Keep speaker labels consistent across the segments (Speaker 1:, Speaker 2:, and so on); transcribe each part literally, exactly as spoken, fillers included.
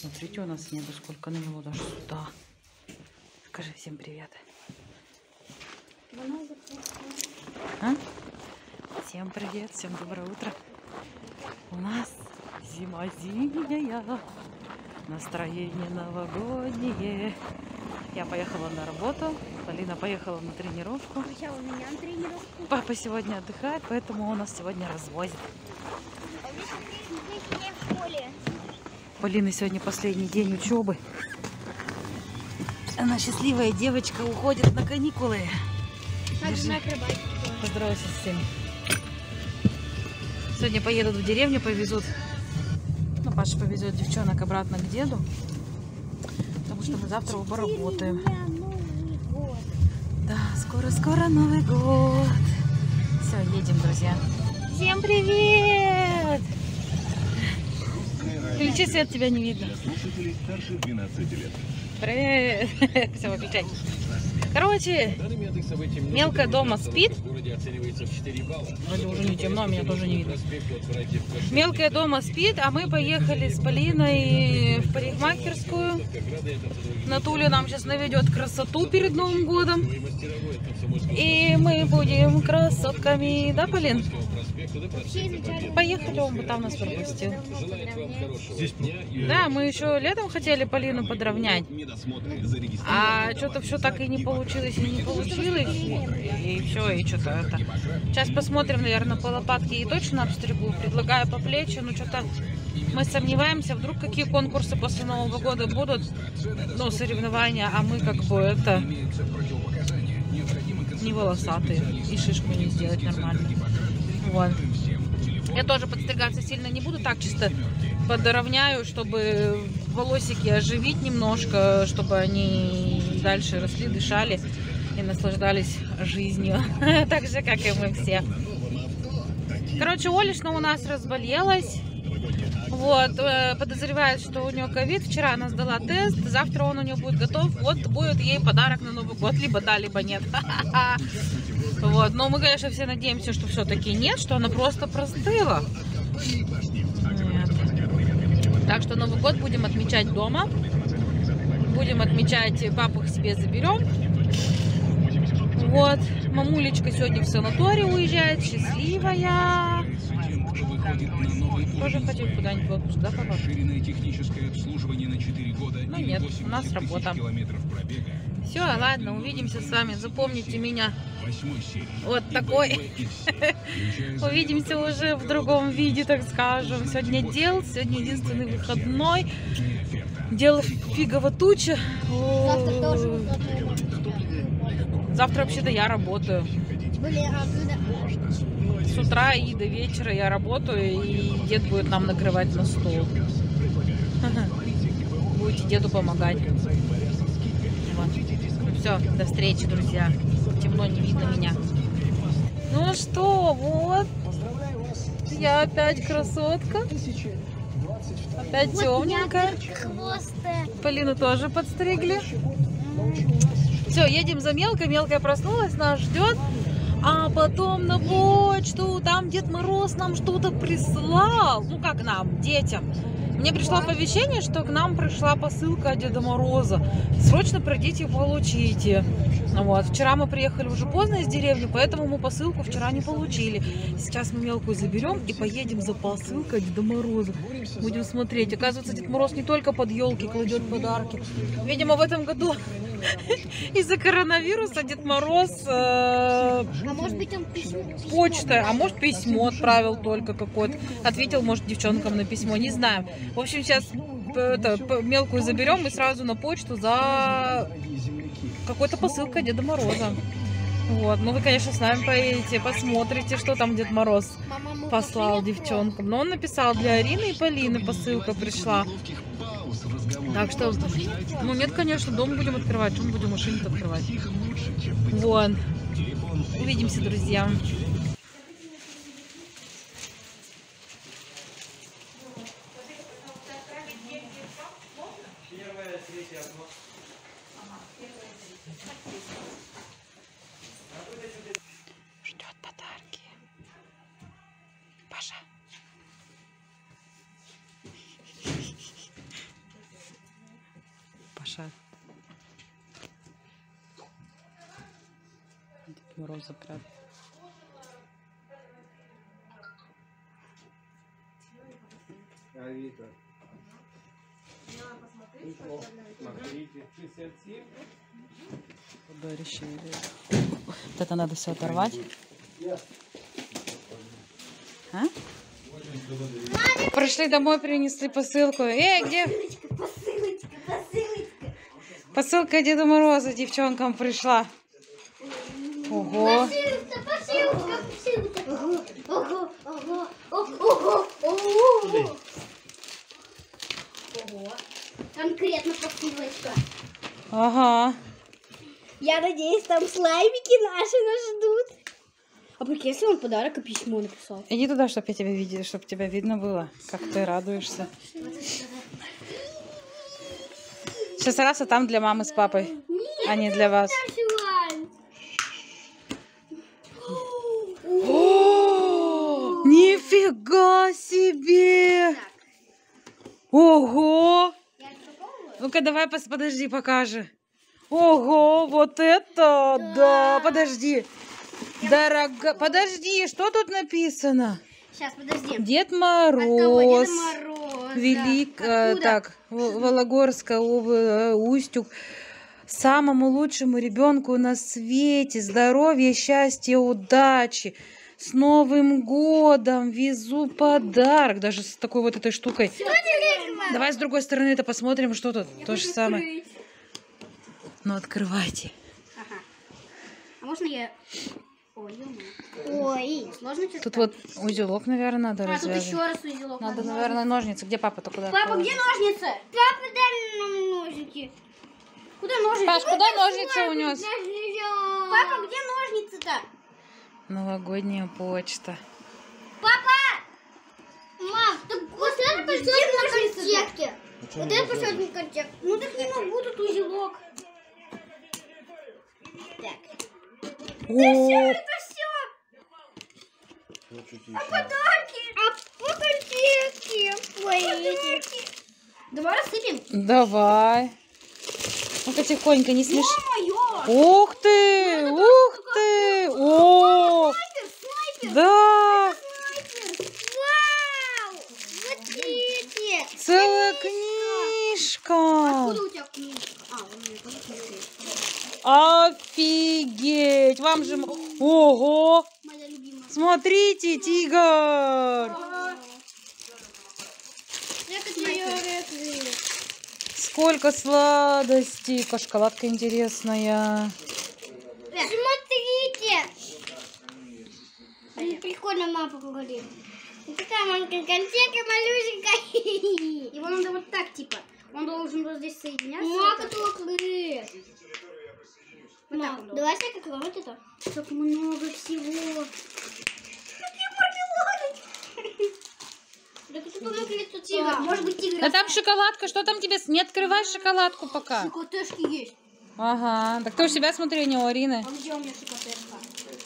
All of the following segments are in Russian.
Speaker 1: Смотрите, у нас небо сколько навело даже сюда. Скажи всем привет. А? Всем привет, всем доброе утро. У нас зима зимняя, настроение новогоднее. Я поехала на работу, Полина поехала на тренировку.
Speaker 2: Я у меня на тренировку.
Speaker 1: Папа сегодня отдыхает, поэтому он нас сегодня развозит.
Speaker 2: А у меня сегодня день в школе.
Speaker 1: Полины сегодня последний день учебы. Она счастливая девочка, уходит на каникулы.
Speaker 2: Также на акробатике.
Speaker 1: Поздравляйся с всеми. Сегодня поедут в деревню, повезут. Ну, Паша повезет девчонок обратно к деду. Потому что мы завтра оба работаем. Да, скоро-скоро Новый год. Все, едем, друзья. Всем привет! Включи свет, тебя не видно. Привет! Все, выключай. Короче, мелкая дома спит. Вроде уже не темно, меня тоже не видно. Мелкая дома спит, а мы поехали с Полиной в парикмахерскую. Натуля нам сейчас наведет красоту перед Новым годом. И мы будем красотками, да, Полин? Поехали, он бы там нас пропустил. Да, мы еще летом хотели Полину подровнять. А что-то все так и не получилось, и не получилось. И все, и что-то это. Сейчас посмотрим, наверное, по лопатке и точно обстригу. Предлагаю по плечи, но что-то мы сомневаемся, вдруг какие конкурсы после Нового года будут. Ну, соревнования, а мы как бы это не волосатые. И шишку не сделать нормально. Вот. Я тоже подстригаться сильно не буду, так чисто подровняю, чтобы волосики оживить немножко, чтобы они дальше росли, дышали и наслаждались жизнью, так же, как и мы все. Короче, Олешна у нас разболелась, вот, подозревает, что у нее ковид. Вчера она сдала тест, завтра он у нее будет готов, вот будет ей подарок на Новый год, либо да, либо нет. Вот, но мы, конечно, все надеемся, что все-таки нет, что она просто простыла. Нет. Так что Новый год будем отмечать дома. Будем отмечать, папу к себе заберем. Вот, мамулечка сегодня в санаторий уезжает, счастливая. Тоже хотим куда-нибудь в отпуск, да, папа? Ну нет, у нас работа. Все, ладно, увидимся с вами. Запомните меня вот такой. Увидимся уже в другом виде, так скажем. Сегодня дел, сегодня единственный выходной. Дел фигово туча.
Speaker 2: Завтра тоже выходной.
Speaker 1: Завтра вообще-то я работаю.
Speaker 2: Блин, а когда?
Speaker 1: С утра и до вечера я работаю, и дед будет нам накрывать на стол. Будете деду помогать. Вот. Ну все, до встречи, друзья. Темно, не видно меня. Ну что, вот. Я опять красотка. Опять
Speaker 2: Вот
Speaker 1: темненькая. Полину тоже подстригли. Все, едем за мелкой. Мелкая проснулась, нас ждет. А потом на почту, там Дед Мороз нам что-то прислал. Ну как нам, детям. Мне пришло оповещение, что к нам пришла посылка от Деда Мороза. Срочно пройдите и получите. Вот. Вчера мы приехали уже поздно из деревни, поэтому мы посылку вчера не получили. Сейчас мы мелкую заберем и поедем за посылкой Деда Мороза. Будем смотреть. Оказывается, Дед Мороз не только под елки кладет подарки. Видимо, в этом году из-за коронавируса Дед Мороз э,
Speaker 2: а может быть он письмо,
Speaker 1: почта, а может письмо отправил только какое-то. Ответил, может, девчонкам на письмо, не знаю. В общем, сейчас это, мелкую заберем и сразу на почту за какой-то посылкой Деда Мороза. Вот, ну вы, конечно, с нами поедете, посмотрите, что там Дед Мороз послал девчонкам. Но он написал, для Арины и Полины посылка пришла. Так что, ну нет, конечно, дом будем открывать, чем будем машину открывать. Вот. Увидимся, друзья. Ждет подарки. Паша. шар. Дед Мороз запрятал.
Speaker 3: Авито. Смотрите, шестьдесят семь.
Speaker 1: Вот это надо все оторвать. А? Пришли домой, принесли посылку. Эй, где?
Speaker 2: Посылочка, посылочка.
Speaker 1: Посылка Деда Мороза девчонкам пришла. Ого.
Speaker 2: Посылка, посылка, посылка. Ого, ого, ого, ого, ого. Конкретно посылочка.
Speaker 1: Ага.
Speaker 2: Я надеюсь, там слаймики наши нас ждут. А прикинь, если он подарок и письмо написал.
Speaker 1: Иди туда, чтобы я тебя видела, чтобы тебя видно было, как ты радуешься. Сейчас раз, а там для мамы с папой, а не для вас. О, нифига себе! Ого! Ну-ка, давай, пос- подожди, покажи. Ого, вот это, да, подожди. Дорого, подожди, что тут написано?
Speaker 2: Сейчас, подожди.
Speaker 1: Дед
Speaker 2: От кого?
Speaker 1: Мороз,
Speaker 2: Деда Мороза.
Speaker 1: Велик, э,
Speaker 2: Откуда?
Speaker 1: так, В- Вологодская, об- э, Устюг. Самому лучшему ребенку на свете, здоровья, счастья, удачи. С Новым годом! Везу подарок. Даже с такой вот этой штукой. Давай с другой стороны это посмотрим, что тут. То же самое. Ну, открывайте.
Speaker 2: Ага. А можно я... Ой, ё-моё. Ой, сложно что-то.
Speaker 1: Тут вот узелок, наверное, надо
Speaker 2: А, тут
Speaker 1: развязывать.
Speaker 2: еще раз узелок.
Speaker 1: Надо, наверное, ножницы. Где папа-то куда?
Speaker 2: Папа,
Speaker 1: положил?
Speaker 2: где ножницы? Папа, дай нам ножики. Куда ножницы?
Speaker 1: Паш, куда ножницы унес?
Speaker 2: Папа, где ножницы-то?
Speaker 1: Новогодняя почта.
Speaker 2: Папа! Мам, так вот это пойдет на контекте. Вот это пойдет на контекте. Ну так не могу, тут узелок. Так.
Speaker 1: О,
Speaker 2: Это все. А подарки? А конфетки? Подарки. Давай рассыпем.
Speaker 1: давай. Ну-ка, тихонько, не смеши.
Speaker 2: Ё-моё!
Speaker 1: Ух ты! Ух ты! О!
Speaker 2: Снайпер, снайпер.
Speaker 1: Да!
Speaker 2: Снайпер. Вау! Смотрите.
Speaker 1: Целая книжка!
Speaker 2: Откуда у тебя книжка? А, у меня тоже книжка есть.
Speaker 1: Офигеть! Вам же... м- Ого!
Speaker 2: Моя любимая.
Speaker 1: Смотрите, тигр! Сколько сладостей! Какая шоколадка интересная.
Speaker 2: Смотрите! Прикольно мама говорит. Такая маленькая конфетка, малюсенькая. Его надо вот так, типа. Он должен вот здесь соединяться. Ну, как открыть. Вот так он должен. Давай я как вот это. Так много всего. Какие мармелады. Да ты что наклеится тигр? Может быть тигр.
Speaker 1: Да там шоколадка, что там тебе? Не открывай шоколадку пока.
Speaker 2: Шокотешки есть.
Speaker 1: Ага, так ты у себя смотри, не у Арины.
Speaker 2: А где у меня шокотешка?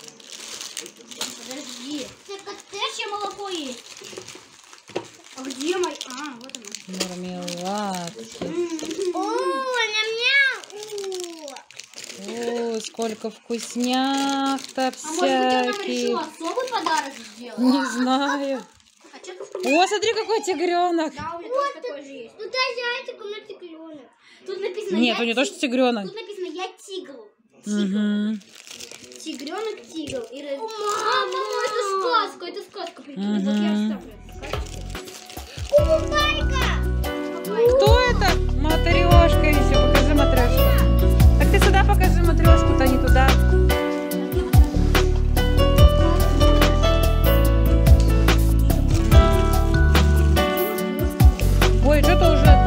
Speaker 2: Подожди. Шокотешье молоко есть. А где мой? А, вот оно.
Speaker 1: Мармеладки.
Speaker 2: О, ням-ням.
Speaker 1: Ой, сколько вкусняк-то
Speaker 2: А может быть, он нам
Speaker 1: всяких.
Speaker 2: решил особый подарок сделать?
Speaker 1: Не знаю.
Speaker 2: А что тут?
Speaker 1: О, смотри, какой тигренок.
Speaker 2: Да, у меня тоже такой же есть. Тут зайчик, у меня тигренок. Тут написано
Speaker 1: Нет,
Speaker 2: я
Speaker 1: у нее тоже
Speaker 2: тиг-
Speaker 1: тигренок.
Speaker 2: Тут написано я тигр.
Speaker 1: Угу.
Speaker 2: Тигренок, тигр. И... раз- А, мама, это сказка, это сказка. Прикинь, вот я
Speaker 1: Мгм.
Speaker 2: оставлю. Кубайка!
Speaker 1: Кто это? Матрешка еще. Покажи матрешку. Так ты сюда покажи матрешку-то, не туда. Ой, что-то уже